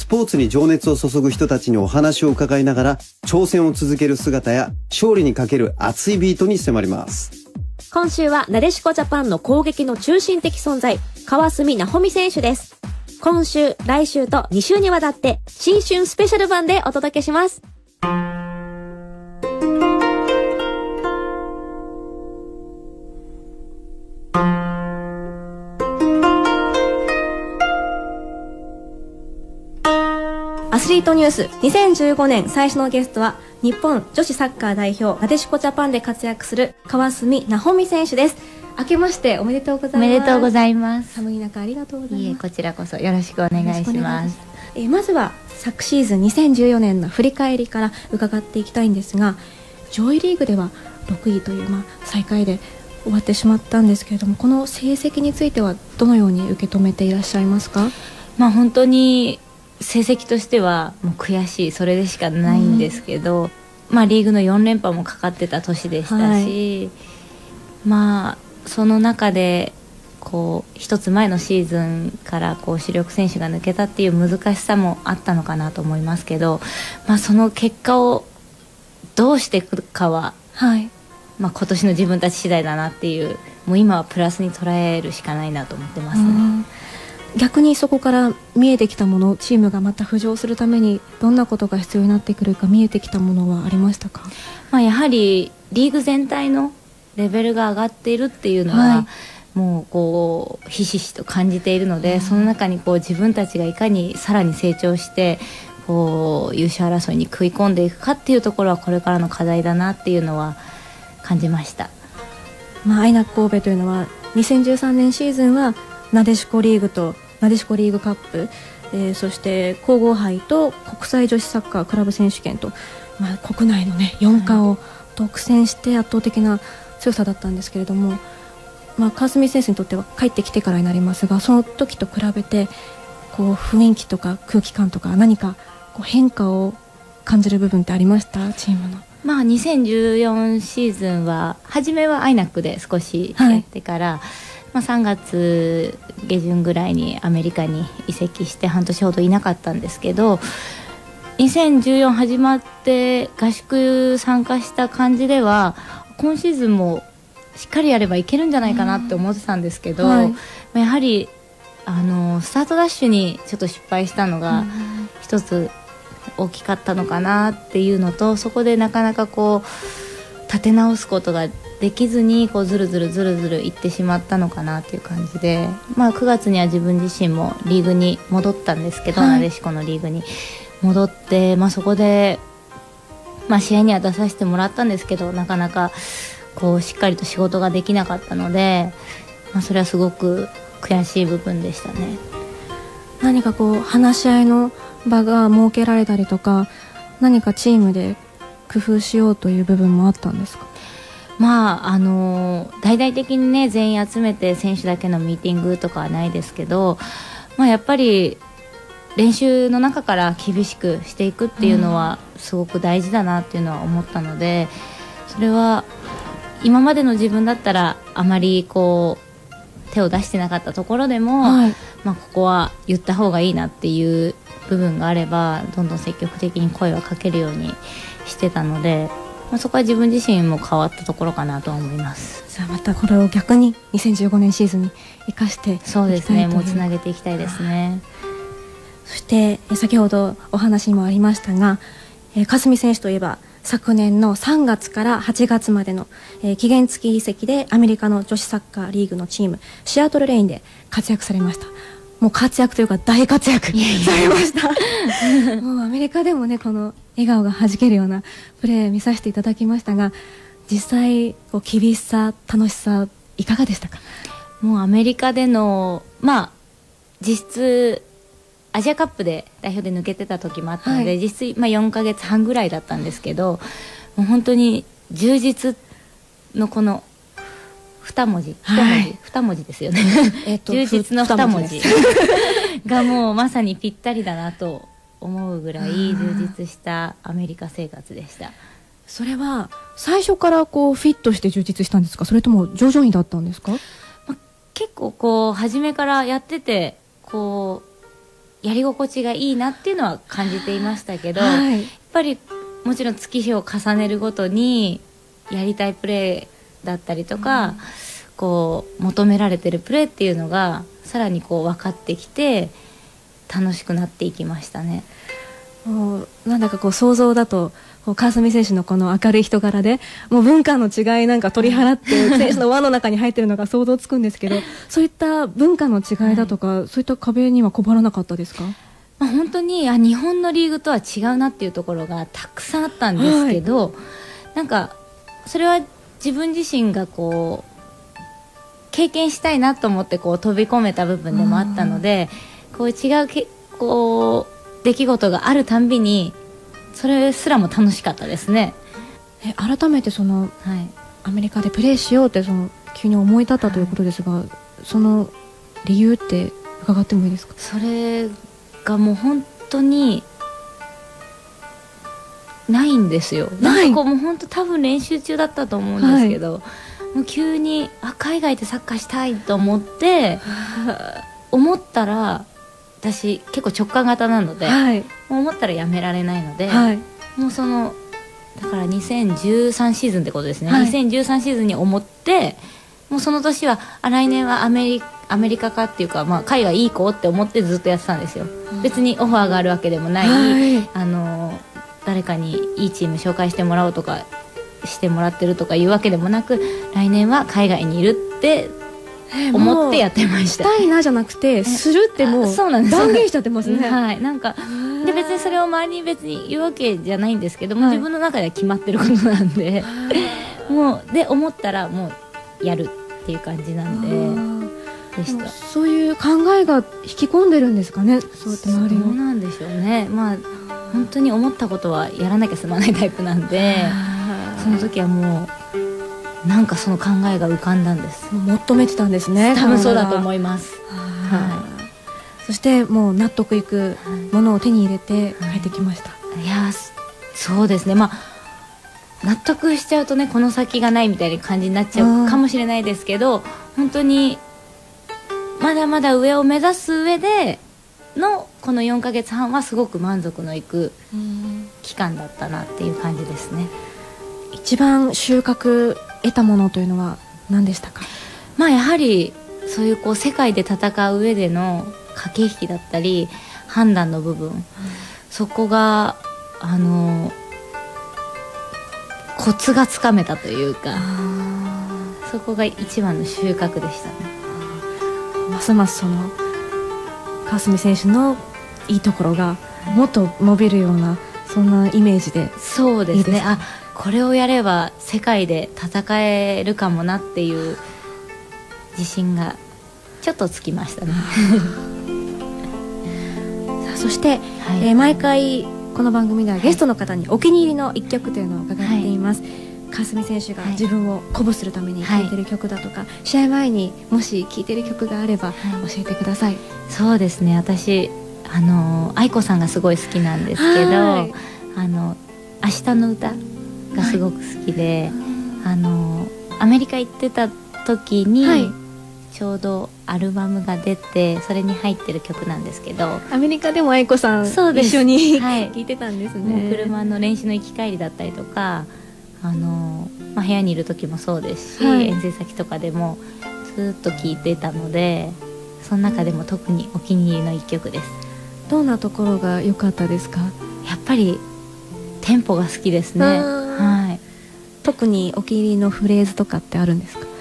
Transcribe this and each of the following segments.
ポーツに情熱を注ぐ人たちにお話を伺いながら挑戦を続ける姿や勝利にかける熱いビートに迫ります。 今週はなでしこジャパンの攻撃の中心的存在、川澄奈穂美選手です。今週、来週と2週にわたって新春スペシャル版でお届けします。アスリートニュース2015年最初のゲストは日本女子サッカー代表なでしこジャパンで活躍する川澄奈穂美選手です。明けましておめでとうございます。 おめでとうございます。 寒い中ありがとうございます。 いえ、こちらこそよろしくお願いします。 まずは昨シーズン2014年の振り返りから伺っていきたいんですが、上位リーグでは6位という、最下位で終わってしまったんですけれども、この成績についてはどのように受け止めていらっしゃいますか？ 本当に成績としてはもう悔しい、それでしかないんですけど、リーグの4連覇もかかってた年でしたし、その中で一つ前のシーズンから主力選手が抜けたっていう難しさもあったのかなと思いますけど、その結果をどうしていくかは、今年の自分たち次第だなっていう、もう今はプラスに捉えるしかないなと思ってますね。 逆にそこから見えてきたもの、チームがまた浮上するためにどんなことが必要になってくるか、見えてきたものはありましたか？ やはりリーグ全体のレベルが上がっているっていうのは、もうひしひしと感じているので、その中に自分たちがいかにさらに成長して優勝争いに食い込んでいくかっていうところはこれからの課題だなっていうのは感じました。 アイナック神戸というのは2013年シーズンはなでしこリーグとなでしこリーグカップ、そして皇后杯と国際女子サッカークラブ選手権と、国内の4冠を独占して圧倒的な強さだったんですけれども、川澄選手にとっては帰ってきてからになりますが、その時と比べて雰囲気とか空気感とか何か変化を感じる部分ってありました？チームの。 2014シーズンは初めはアイナックで少しやってから、3月下旬ぐらいにアメリカに移籍して半年ほどいなかったんですけど、2014始まって合宿参加した感じでは今シーズンもしっかりやればいけるんじゃないかなって思ってたんですけど、やはりスタートダッシュにちょっと失敗したのが一つ大きかったのかなっていうのと、そこでなかなか立て直すことができずにずるずるいってしまったのかなっていう感じで、9月には自分自身もリーグに戻ったんですけど、なでしこのリーグに戻って、そこで、試合には出させてもらったんですけど、なかなかしっかりと仕事ができなかったので、それはすごく悔しい部分でしたね。 何か話し合いの場が設けられたりとか、何かチームで工夫しようという部分もあったんですか？ 大々的に全員集めて選手だけのミーティングとかはないですけど、やっぱり練習の中から厳しくしていくっていうのはすごく大事だなっていうのは思ったので、それは今までの自分だったらあまり手を出してなかったところでも、ここは言った方がいいなっていう部分があればどんどん積極的に声をかけるようにしてたので、そこは自分自身も変わったところかなと思います。 じゃあまたこれを逆に2015年シーズンに生かしていきたいという。 そうですね、もうつなげていきたいですね。 そして先ほどお話にもありましたが、川澄選手といえば昨年の3月から8月までの、期限付き移籍でアメリカの女子サッカーリーグのチームシアトルレインで活躍されました。もう活躍というか大活躍されましたもうアメリカでもこの笑顔がはじけるようなプレー見させていただきましたが、実際厳しさ楽しさいかがでしたか？ もうアメリカでの実質アジアカップで代表で抜けてた時もあったので、実質4ヶ月半ぐらいだったんですけど、もう本当に充実のこの2文字ですよね充実の2文字がもうまさにぴったりだなと思うぐらい充実したアメリカ生活でした。 それは最初からフィットして充実したんですか？それとも徐々にだったんですか？ 結構初めからやっててやり心地がいいなっていうのは感じていましたけど、 はい、 やっぱりもちろん月日を重ねるごとにやりたいプレーだったりとか、こう求められてるプレーっていうのがさらにこう分かってきて楽しくなっていきましたね。 もうなんだかこう想像だと川澄選手のこの明るい人柄でもう文化の違いなんか取り払って選手の輪の中に入ってるのが想像つくんですけど、そういった文化の違いだとか、そういった壁には困らなかったですか？ 本当に日本のリーグとは違うなっていうところがたくさんあったんですけど、なんかそれは自分自身がこう経験したいなと思ってこう飛び込めた部分でもあったので、こう違うこう出来事があるたんびにそれすらも楽しかったですね。 改めてその、アメリカでプレーしようって急に思い立ったということですが、その理由って伺ってもいいですか？ それがもう本当にないんですよ。なんかこうもう本当多分練習中だったと思うんですけど、もう急に海外でサッカーしたいと思って思ったら、私結構直感型なので、もう思ったらやめられないので、もうだから2013シーズンってことですね、2013シーズンに思って、もうその年は来年はアメリカかっていうか、海外いい子って思ってずっとやってたんですよ。別にオファーがあるわけでもない、誰かにいいチーム紹介してもらおうとかしてもらってるとかいうわけでもなく、来年は海外にいるって思ってやってました。 したいなじゃなくてするってもう断言しちゃってますね。 なんかで別にそれを周りに別に言うわけじゃないんですけども、自分の中では決まってることなんでもうで思ったらもうやるっていう感じなんでした。 そういう考えが引き込んでるんですかね、そうやって周りを。 そうなんでしょうね。本当に思ったことはやらなきゃ済まないタイプなんで、その時はもうなんかその考えが浮かんだんです。 求めてたんですね。 多分そうだと思います。 そしてもう納得いくものを手に入れて帰ってきました。 いやそうですね、納得しちゃうとね、この先がないみたいな感じになっちゃうかもしれないですけど、本当にまだまだ上を目指す上でのこの4ヶ月半はすごく満足のいく期間だったなっていう感じですね。 一番収穫得たものというのは何でしたか？ やはりそういう世界で戦う上での駆け引きだったり判断の部分、そこがコツがつかめたというか、そこが一番の収穫でしたね。 ますます川澄選手のいいところがもっと伸びるような、そんなイメージで。 そうですね、これをやれば世界で戦えるかもなっていう自信がちょっとつきましたねさあそして、毎回この番組ではゲストの方にお気に入りの一曲というのを伺っています。川澄選手が自分を鼓舞するために聴いてる曲だとか、試合前にもし聴いてる曲があれば教えてください。 そうですね、私愛子さんがすごい好きなんですけど、明日の歌がすごく好きで、アメリカ行ってた時に、ちょうどアルバムが出てそれに入ってる曲なんですけど、 アメリカでも愛子さん一緒に聴いてたんですね。 車の練習の行き帰りだったりとか、部屋にいる時もそうですし、遠征先とかでもずっと聴いてたので、その中でも特にお気に入りの一曲です。 どんなところが良かったですか？ やっぱりテンポが好きですね。 特にお気に入りのフレーズとかってあるんですか？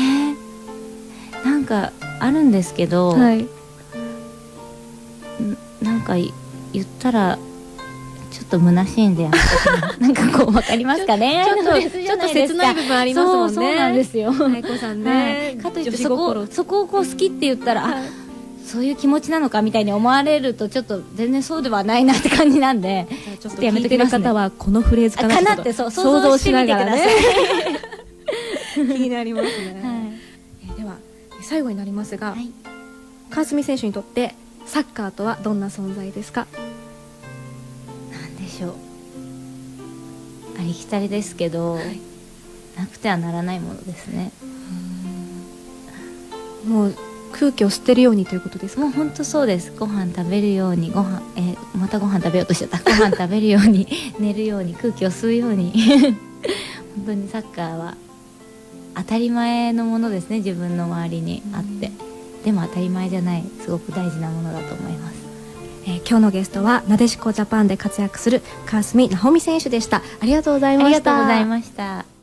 なんかあるんですけど、なんか言ったらちょっと虚しいんでなんか分かりますかね。 ちょっと切ない部分ありますもんね。 そうなんですよ。 愛子さんね。 かといってそこを好きって言ったら、そういう気持ちなのかみたいに思われるとちょっと全然そうではないなって感じなんで、 ちょっとやめてください。方はこのフレーズかなって想像してみてください。 気になりますね。では最後になりますが、川澄選手にとってサッカーとはどんな存在ですか？ なんでしょう、ありきたりですけど、なくてはならないものですね。 もう空気を捨てるようにということですか？ もう本当そうです。ご飯食べるように、またご飯食べようとしちゃった。ご飯食べるように寝るように空気を吸うように本当にサッカーは当たり前のものですね。自分の周りにあって、でも当たり前じゃない、すごく大事なものだと思います。 今日のゲストはなでしこジャパンで活躍する川澄奈穂美選手でした。ありがとうございました。 ありがとうございました。